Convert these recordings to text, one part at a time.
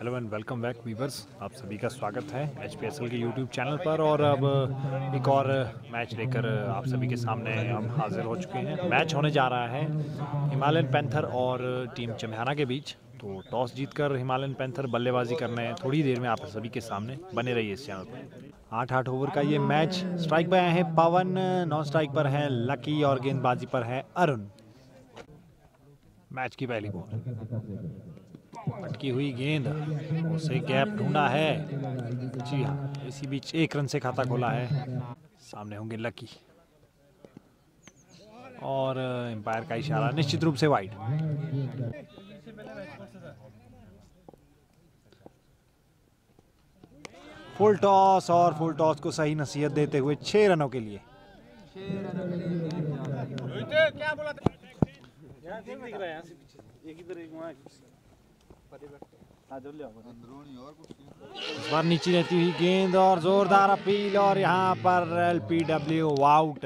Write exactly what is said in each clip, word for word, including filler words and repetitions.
Hello and welcome back viewers, आप सभी का स्वागत है एच पी एस एल के यूट्यूब चैनल पर। और अब एक और मैच लेकर आप सभी के सामने हम हाजिर हो चुके हैं। मैच होने जा रहा है हिमालयन पैंथर और टीम चम्याना के बीच। तो टॉस जीतकर हिमालयन पैंथर बल्लेबाजी करने थोड़ी देर में आप सभी के सामने बने रहिए इस चैनल पर। आठ आठ ओवर का ये मैच। स्ट्राइक पर आए हैं पवन, नॉन स्ट्राइक पर है लकी और गेंदबाजी पर है अरुण। मैच की पहली बॉल, अटकी हुई गेंद, उसे गैप ढूंढा है। जी हाँ, इसी बीच एक रन से खाता खोला है। सामने होंगे लकी और एम्पायर का इशारा निश्चित रूप से वाइड। फुल टॉस और फुल टॉस को सही नसीहत देते हुए छह रनों के लिए। क्या बोला था? दिख रहा है एक ही तरह इस बार नीचे रहती हुई गेंद और जोरदार अपील, और यहाँ पर एल पी डब्ल्यू आउट।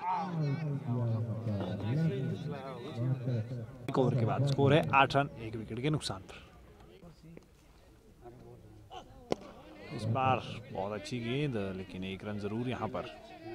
एक ओवर के बाद स्कोर है आठ रन एक विकेट के नुकसान पर। इस बार बहुत अच्छी गेंद, लेकिन एक रन जरूर यहाँ पर।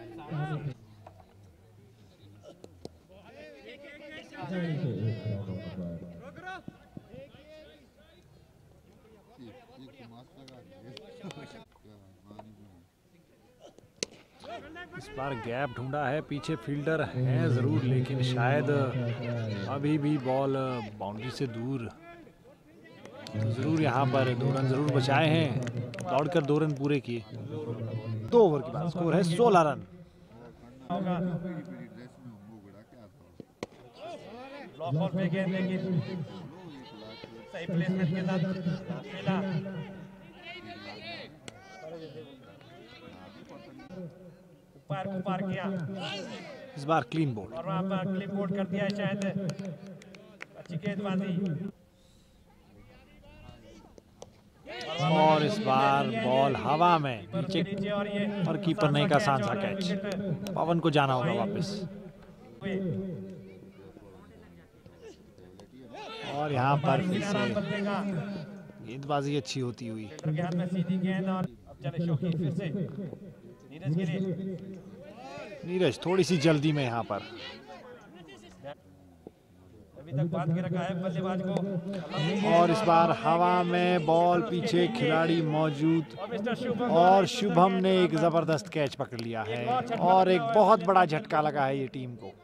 इस बार गैप ढूंढा है, पीछे फील्डर है जरूर, लेकिन शायद अभी भी बॉल बाउंड्री से दूर। तो जरूर यहाँ पर दो रन जरूर बचाए हैं, दौड़कर दो रन पूरे किए। दो ओवर के बाद स्कोर है सोलह रन। सही प्लेसमेंट के साथ खेला। ऊपर ऊपर किया, इस बार क्लीन बोल्ड और वहां पर क्लीन बोल्ड कर दिया शायद। अच्छी गेंदबाजी, और इस बार बॉल हवा में नीचे और कीपर नहीं का सांझा कैच। पवन को जाना होगा वापस। और यहाँ पर फिर से गेंदबाजी अच्छी होती हुई। सीधी गेंद और चले शौकी फिर से नीरज के लिए। नीरज थोड़ी सी जल्दी में यहाँ पर। अभी तक बांध के रखा है बल्लेबाज को, और इस बार हवा में बॉल, पीछे खिलाड़ी मौजूद, और शुभम ने एक जबरदस्त कैच पकड़ लिया है और एक बहुत बड़ा झटका लगा है ये टीम को।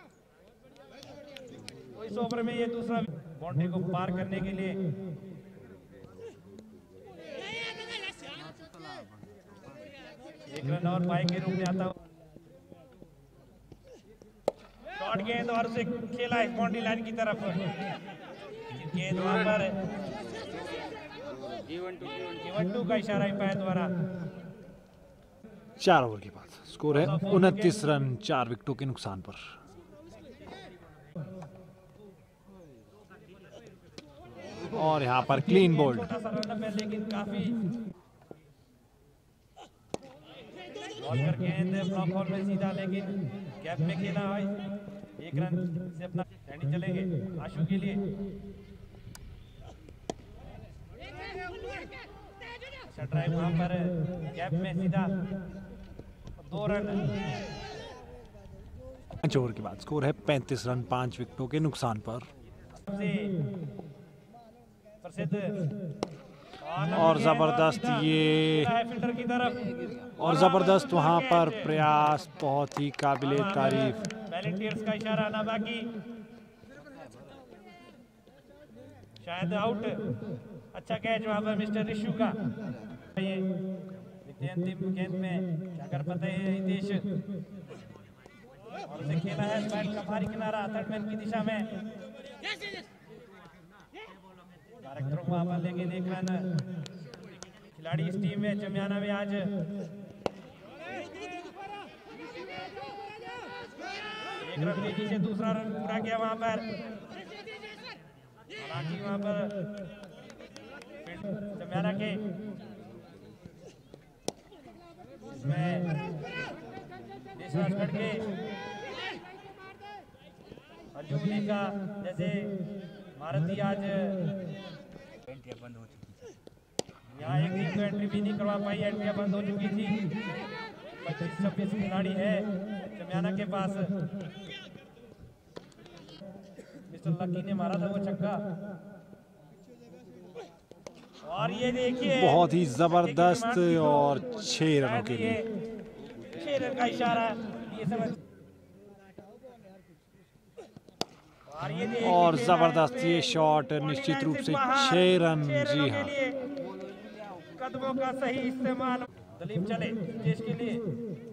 इस ओवर में ये दूसरा बाउंड्री को पार करने के लिए एक रन और पाई के रूप में आता है। शॉर्ट गेंद और से खेला एक बाउंड्री लाइन की तरफ। गेंद वहां पर गिवन टू का इशारा एम्पायर द्वारा। चार ओवर के बाद स्कोर है उनतीस रन चार विकेटों के नुकसान पर। और यहाँ पर क्लीन बोल्ड। लेकिन काफी बॉलर गेंद ब्लॉक बॉल में सीधा, लेकिन गैप में खेला है। एक रन से अपना स्टैंडिंग चलेंगे आशु के लिए। अच्छा ड्राइव वहां पर गैप में सीधा, दो रन। पांच ओवर के बाद स्कोर है पैंतीस रन पांच विकेटों के नुकसान पर। और जबरदस्त ये फील्डर की तरफ, और जबरदस्त वहां पर प्रयास, बहुत ही काबिले तारीफ। वॉलंटियर्स का इशारा ना, बाकी शायद आउट। अच्छा कैच वहां पर मिस्टर रिशु का। ये अंतिम गेंद में क्या कर पाते हैं हितेश, और उसे खेला है बैट का बाहरी किनारा थर्ड मैन की दिशा में। डायरेक्टर वहां पर, लेकिन एक रन। खिलाड़ी इस टीम में चम्याना में आज एक रन तेजी से दूसरा रन पूरा किया वहां पर। हालांकि वहां पर चम्याना के इसमें देशराज खड़के अर्जुन का जैसे भारतीय आज बंद हो चुकी है। यहाँ एक टीम को एंट्री भी नहीं करवा पाई, एंट्रियां बंद हो चुकी थी। पच्चीस छब्बीस खिलाड़ी है चमियाना के पास। मिस्टर लकी ने मारा था वो छक्का, और ये देखिए बहुत ही जबरदस्त और छह रनों के लिए छह रन का इशारा ये समझ। और, ये और जबरदस्त ये शॉट निश्चित रूप से छह रन। जी हाँ, कदमों का सही इस्तेमाल। दलीप चले देश के लिए,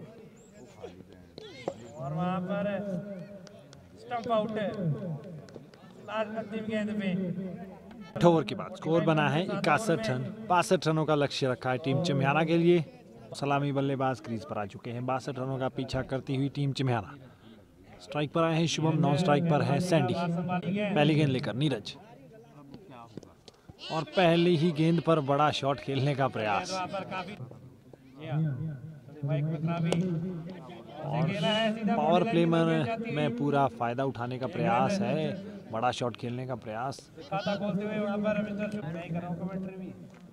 और वहां पर स्टंप आउट अंतिम गेंद में। आठ ओवर के बाद स्कोर बना है इकसठ रन। बासठ रनों का लक्ष्य रखा है टीम चमियाना के लिए। सलामी बल्लेबाज क्रीज पर आ चुके हैं। बासठ रनों का पीछा करती हुई टीम चमियाना। स्ट्राइक पर आए हैं शुभम, नॉन स्ट्राइक पर है सैंडी। पहली गेंद लेकर नीरज, और पहली ही गेंद पर बड़ा शॉट खेलने का प्रयास, और पावर प्ले में, में पूरा फायदा उठाने का प्रयास है, बड़ा शॉट खेलने का प्रयास। खाता खोलते हुए वहां पर मिस्टर शुभम नहीं कर रहा हूं कमेंट्री भी।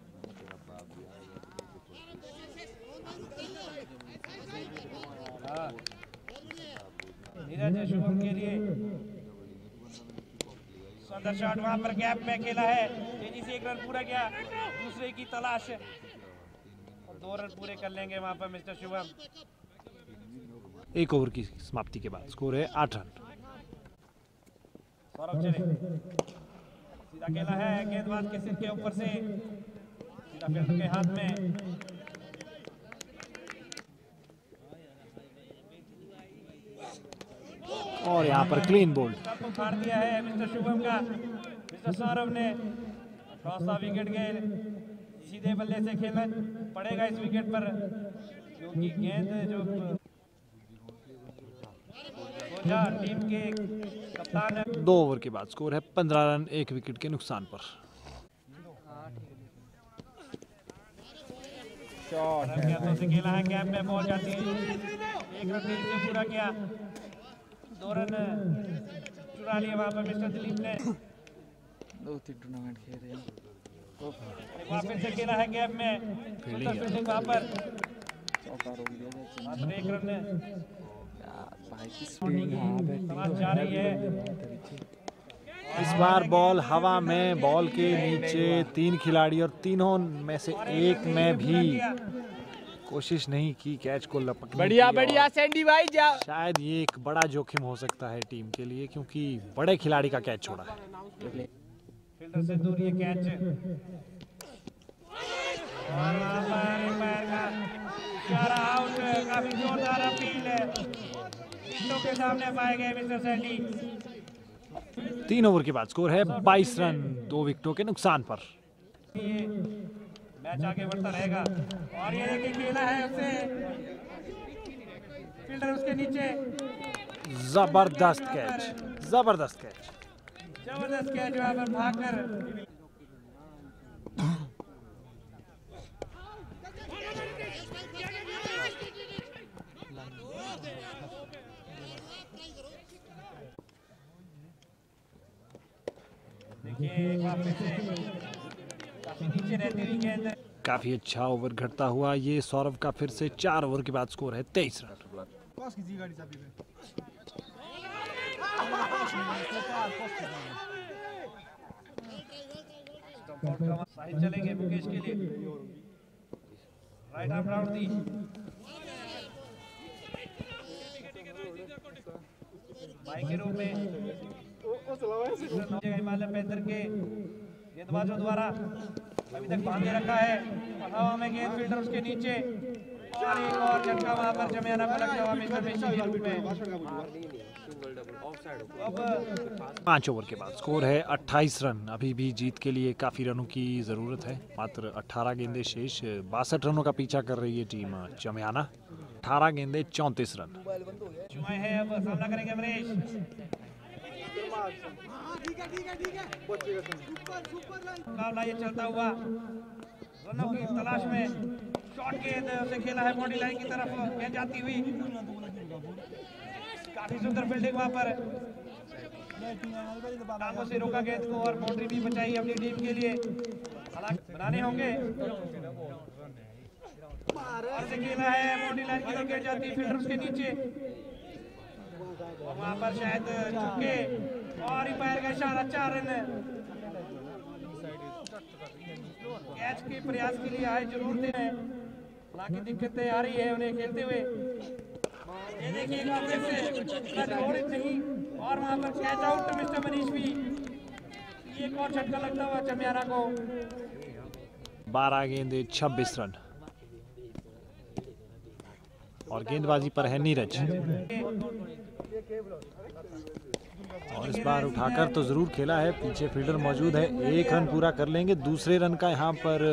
नीरज शुभम के लिए सुंदर शॉट, वहां पर गैप में खेला है, तेजी से एक रन पूरा किया, दूसरे की तलाश, और दो रन पूरे कर लेंगे वहां पर मिस्टर शुभम। एक ओवर की समाप्ति के बाद स्कोर है आठ रन। सौरभ चले, सीधा खेला है, गेंदबाज के सिर के ऊपर से सीधा फील्डर के हाथ में। और यहाँ पर क्लीन बोल्ड। सबको फाड़ दिया है मिस्टर शुभम का। मिस्टर सौरभ ने टॉस सा विकेट गए, सीधे बल्ले से खेलना पड़ेगा इस विकेट पर, क्योंकि गेंद जो टीम के कप्तान है। दो ओवर के बाद स्कोर है पंद्रह रन, एक विकेट के नुकसान पर। शॉट से खेला है, गैप में बॉल जाती है, एक रन तेजी से पूरा किया, दो रन चुरा लिए वहां पर मिस्टर दिलीप ने। दो तीन टूर्नामेंट खेल रहे हैं, वापस से खेला है गैप में, फील्डिंग वहां पर चौका रोक दिया जाए। मात्र एक रन भाई की स्पिन यहाँ जा रही है। इस बार बॉल हवा में, बॉल के नीचे तीन खिलाड़ी, और तीनों में से एक में भी कोशिश नहीं की कैच को लपकने। बढ़िया बढ़िया सैंडी भाई जा। शायद ये एक बड़ा जोखिम हो सकता है टीम के लिए, क्योंकि बड़े खिलाड़ी का कैच छोड़ा है। फील्डर से दूर ये कैच, और वहां पर पैर का इशारा आउट। काफी जोरदार अपील है, विकेटों के सामने पाए गए मिस्टर सैंडी। तीन ओवर के बाद स्कोर है बाईस रन, दो विकेटों के नुकसान पर। ये मैच आगे बढ़ता रहेगा, और ये देखिए खेला है उसे, फील्डर उसके नीचे, जबरदस्त कैच, जबरदस्त कैच। जबरदस्त कैच वहां पर भागकर। देखिए वापस से काफी नीचे रहती हुई गेंद। काफी अच्छा ओवर घटता हुआ ये सौरभ का फिर से चार ओवर के बाद स्कोर है तेईस रन। साइड चलेंगे मुकेश के लिए, right arm round the, bye के रूप में हिमालय पैंथर के गेंदबाजों द्वारा अभी तक बांधे रखा है। हवा में गेंद, फील्डर उसके नीचे, और एक और झटका वहां पर चमियाना को लग जावा मिस्टर मेसी के रूप में। अब पांच ओवर के बाद स्कोर है अट्ठाईस रन। अभी भी जीत के लिए काफी रनों की जरूरत है। मात्र अठारह गेंदें शेष। बासठ रनों का पीछा कर रही है टीम चमियाना। अठारह गेंदें, चौंतीस रन। चुमाए है, अब सामना करेंगे अमरीश। मुकाबला ये चलता हुआ, रनों की तलाश में, शॉट गेंद से खेला है बॉडी लाइन की तरफ, गेंद जाती हुई, काफी सुंदर फील्डिंग वहां पर, टांगों से रोका गेंद को और बाउंड्री भी बचाई अपनी टीम के लिए। बनाने होंगे और से खेला है मोटी लाइन की ओर गिर जाती है फील्डर उसके नीचे और वहां पर शायद चुके और अंपायर का इशारा चार रन कैच के प्रयास के लिए आए जरूर दे रहे हालांकि दिक्कतें आ रही है उन्हें खेलते हुए ये देखिए नहीं और वहां पर कैच आउट मिस्टर मनीष भी एक और झटका लगता हुआ चमियारा को बारह गेंदे छब्बीस रन और गेंदबाजी पर है नीरज और इस बार उठाकर तो जरूर खेला है, पीछे फील्डर मौजूद है, एक रन पूरा कर लेंगे, दूसरे रन का यहाँ पर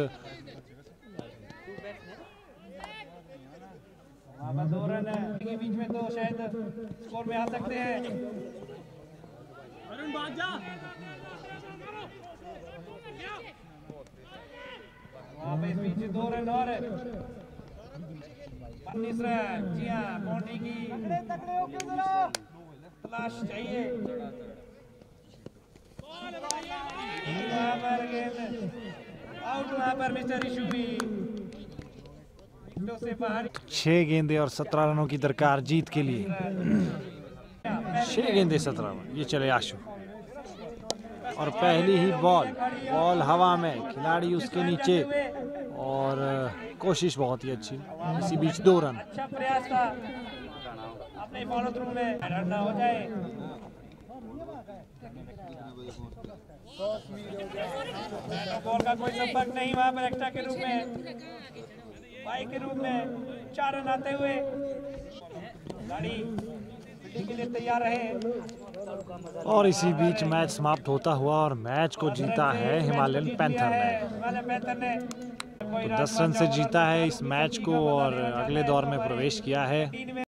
दो रन के बीच में तो शायद स्कोर में आ सकते हैं। वहाँ पे इस बीच दो रन और उन्नीस रन जी हाँ बाउंड्री की तलाश चाहिए वहाँ पर गेंद आउट वहाँ पर मिस्टर इशू भी से बाहर छह गेंदे और सत्रह रनों की दरकार जीत के लिए। छह गेंदे सत्रह रन, ये चले आशु और पहली ही बॉल बॉल हवा में, खिलाड़ी उसके नीचे और कोशिश बहुत ही अच्छी, इसी बीच दो रन। अच्छा प्रयास था अपने फॉलो थ्रू में रन ना हो जाए। बॉल का कोई संपर्क नहीं वहां पर एक्स्ट्रा के रूप में बाई के रूप में चार रन आते हुए गाड़ी के लिए तैयार रहे और इसी बीच मैच समाप्त होता हुआ और मैच को जीता है हिमालयन पैंथर ने। हिमालयन पैंथर ने तो दस रन से जीता है इस मैच को और अगले दौर में प्रवेश किया है।